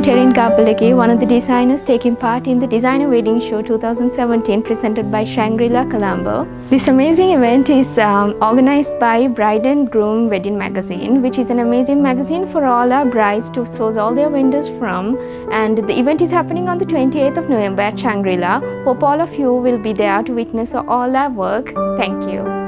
Terin, one of the designers taking part in the Designer Wedding Show 2017 presented by Shangri-La, Colombo. This amazing event is organized by Bride and Groom Wedding Magazine, which is an amazing magazine for all our brides to source all their vendors from. And the event is happening on the 28th of November at Shangri-La. Hope all of you will be there to witness all our work. Thank you.